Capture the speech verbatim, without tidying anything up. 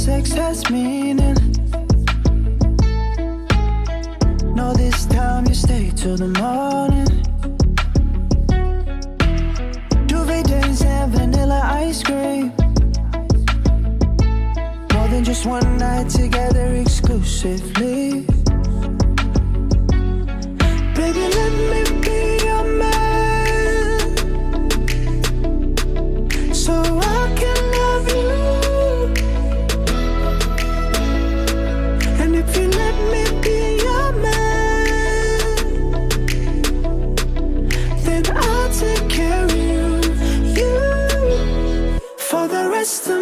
sex has meaning. No, this time you stay till the morning. Duvet days and vanilla ice cream. More than just one night together exclusively. Baby, let me be your man, so I can love you. And if you let me be your man, then I'll take care of you, you for the rest of